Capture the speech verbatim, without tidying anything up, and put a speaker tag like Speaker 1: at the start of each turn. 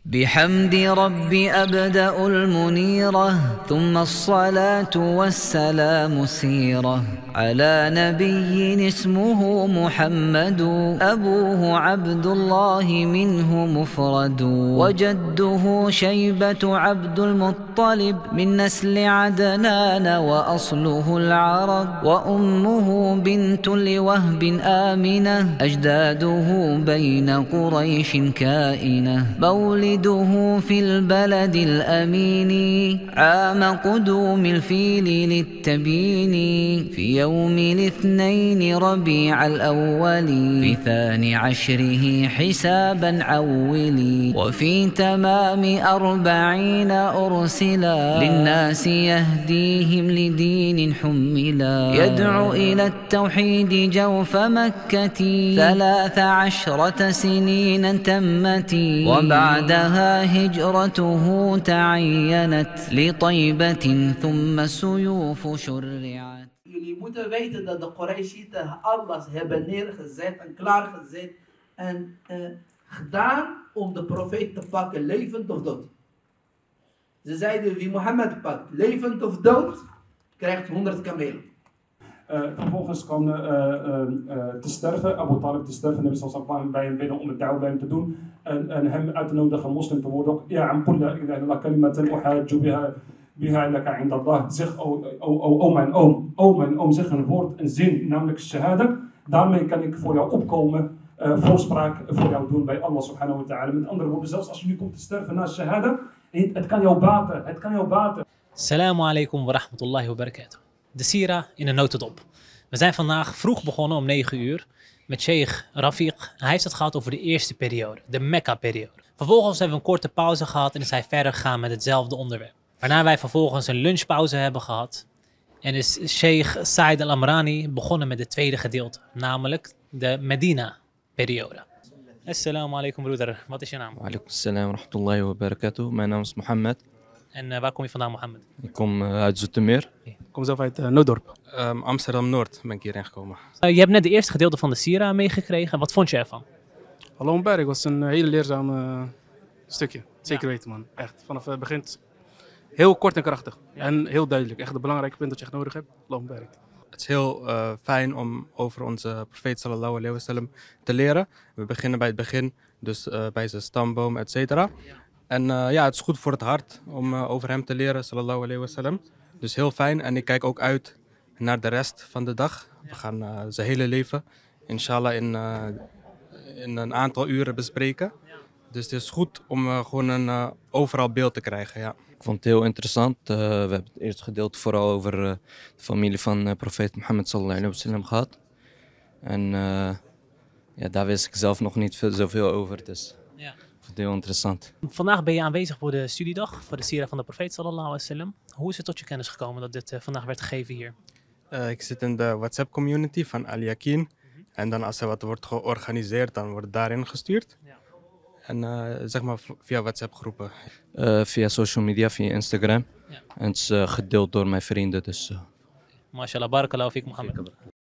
Speaker 1: بحمد ربي أبدأ المنيرة، ثم الصلاة والسلام سيرة على نبي اسمه محمد، أبوه عبد الله منه مفرد، وجده شيبة عبد المطلب من نسل عدنان وأصله العرب، وأمه بنت لوهب آمنة، أجداده بين قريش كائنة، مولده في البلد الأمين عام قدوم الفيل للتبيين، في يوم الاثنين ربيع الأول، في ثاني عشره حسابا عولي، وفي تمام أربعين أرسلا للناس يهديهم لدين حملا، يدعو إلى التوحيد جوف مكة ثلاث عشرة سنين تمت، وبعدها هجرته تعينت لطيبة ثم السيوف شرعت.
Speaker 2: Jullie moeten weten dat de Quraishieten Allah hebben neergezet en klaargezet en uh, gedaan om de profeet te pakken, levend of dood. Ze zeiden, wie Mohammed pakt, levend of dood, krijgt honderd kamelen.
Speaker 3: Uh, vervolgens kwam uh, uh, uh, te sterven, Abu Talib te sterven, Nabi sallallahu alaihi wasallam bij hem binnen om het da'wa bij hem te doen en, en hem uit te nodigen moslim te worden. Ja, am qul la ilaha illallah kalimatan uhajju biha biha laka inda Allah. Zeg, o, o, o, o mijn oom, o mijn oom, zeg een woord, een zin, namelijk shahada. Daarmee kan ik voor jou opkomen, uh, voorspraak voor jou doen bij Allah subhanahu wa ta'ala. Met andere woorden, zelfs als je nu komt te sterven na shahada, het, het kan jou baten, het kan jou baten.
Speaker 4: Assalamu alaikum wa rahmatullahi wa barakatuh. De Sira in een notendop. We zijn vandaag vroeg begonnen om negen uur met Sheikh Rafiq. Hij heeft het gehad over de eerste periode, de Mekka-periode. Vervolgens hebben we een korte pauze gehad en is hij verder gegaan met hetzelfde onderwerp. Waarna wij vervolgens een lunchpauze hebben gehad. En is Sheikh Said Al-Amrani begonnen met het tweede gedeelte, namelijk de Medina-periode. Assalamu alaikum broeder, wat is je naam?
Speaker 5: Alaikum assalam wa rahmatullahi wa barakatuh. Mijn naam is Mohammed.
Speaker 4: En uh, waar kom je vandaan, Mohammed?
Speaker 5: Ik kom uh, uit Zoetermeer.
Speaker 6: Ik kom zelf uit uh, Nooddorp.
Speaker 7: Um, Amsterdam-Noord ben ik hierheen gekomen.
Speaker 4: Uh, je hebt net de eerste gedeelte van de Sira meegekregen. Wat vond je ervan?
Speaker 6: Hallo Berg was een hele leerzaam uh, stukje. Zeker ja. weten man. Echt. Vanaf het begin heel kort en krachtig. Ja. En heel duidelijk. Echt de belangrijke punt dat je echt nodig hebt. Hallo Berg.
Speaker 7: Het is heel uh, fijn om over onze profeet sallallahu alaihi wasallam te leren. We beginnen bij het begin. Dus uh, bij zijn stamboom, et cetera. Ja. En uh, ja, het is goed voor het hart om uh, over hem te leren, sallallahu alaihi wasallam. Dus heel fijn en ik kijk ook uit naar de rest van de dag. We gaan uh, zijn hele leven, inshallah, in, uh, in een aantal uren bespreken. Dus het is goed om uh, gewoon een uh, overal beeld te krijgen, ja.
Speaker 5: Ik vond het heel interessant. Uh, we hebben het eerste gedeelte vooral over uh, de familie van uh, profeet Mohammed sallallahu alaihi wasallam gehad. En uh, ja, daar wist ik zelf nog niet veel, zoveel over, dus... Ja. Heel interessant.
Speaker 4: Vandaag ben je aanwezig voor de studiedag, voor de Sira van de profeet sallallahu alaihi wasallam. Hoe is het tot je kennis gekomen dat dit uh, vandaag werd gegeven hier?
Speaker 7: Uh, ik zit in de WhatsApp community van Al Yaqeen. Mm-hmm. En dan als er wat wordt georganiseerd, dan wordt het daarin gestuurd. Ja. En uh, zeg maar via WhatsApp groepen.
Speaker 5: Uh, via social media, via Instagram. Ja. En het is uh, gedeeld door mijn vrienden. Dus, uh.
Speaker 4: Mashallah, barakallahu fik Mohammed.